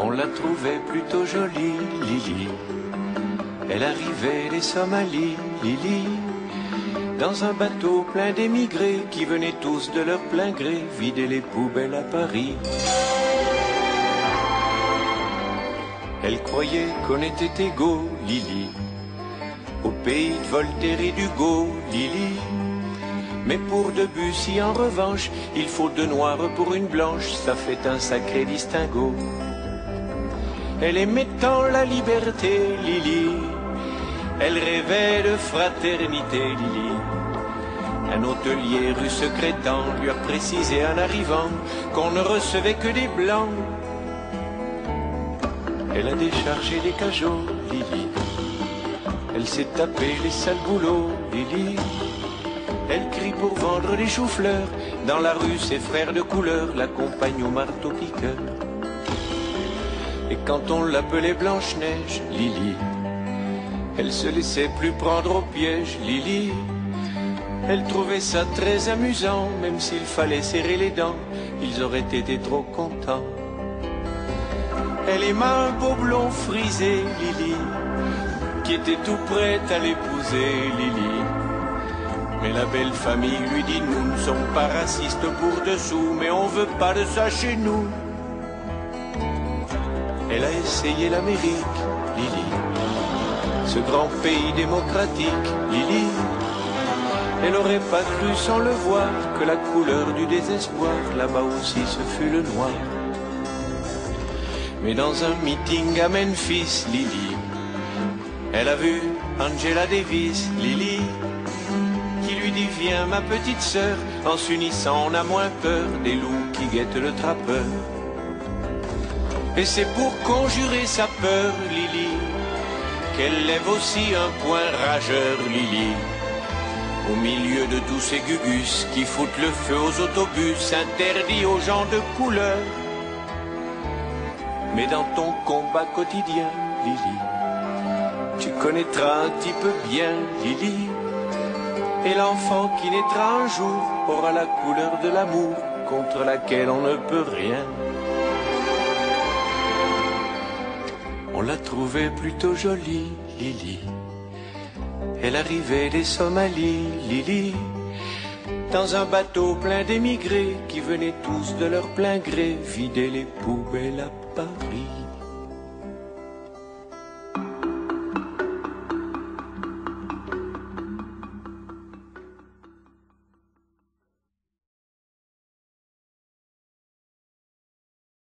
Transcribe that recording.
On la trouvait plutôt jolie, Lily. Elle arrivait des Somalies, Lily, dans un bateau plein d'émigrés qui venaient tous de leur plein gré vider les poubelles à Paris. Elle croyait qu'on était égaux, Lily, au pays de Voltaire et d'Hugo, Lily. Mais pour Debussy, en revanche, il faut deux noirs pour une blanche, ça fait un sacré distinguo. Elle aimait tant la liberté, Lily, elle rêvait de fraternité, Lily. Un hôtelier rue Secrétan lui a précisé en arrivant qu'on ne recevait que des blancs. Elle a déchargé les cajots, Lily, elle s'est tapé les sales boulots, Lily. Elle crie pour vendre des choux-fleurs, dans la rue ses frères de couleur l'accompagnent au marteau-piqueur. Et quand on l'appelait Blanche-Neige, Lily, elle se laissait plus prendre au piège, Lily. Elle trouvait ça très amusant, même s'il fallait serrer les dents, ils auraient été trop contents. Elle aima un beau blond frisé, Lily, qui était tout prête à l'épouser, Lily. Mais la belle famille lui dit, nous ne sommes pas racistes pour dessous, mais on veut pas de ça chez nous. Elle a essayé l'Amérique, Lily, ce grand pays démocratique, Lily. Elle n'aurait pas cru sans le voir que la couleur du désespoir, là-bas aussi ce fut le noir. Mais dans un meeting à Memphis, Lily, elle a vu Angela Davis, Lily, qui lui dit, viens ma petite sœur, en s'unissant on a moins peur des loups qui guettent le trappeur. Et c'est pour conjurer sa peur, Lily, qu'elle lève aussi un poing rageur, Lily, au milieu de tous ces gugus qui foutent le feu aux autobus interdits aux gens de couleur. Mais dans ton combat quotidien, Lily, tu connaîtras un petit peu bien, Lily, et l'enfant qui naîtra un jour aura la couleur de l'amour contre laquelle on ne peut rien. On la trouvait plutôt jolie, Lily. Elle arrivait des Somalies, Lily, dans un bateau plein d'émigrés qui venaient tous de leur plein gré vider les poubelles à Paris.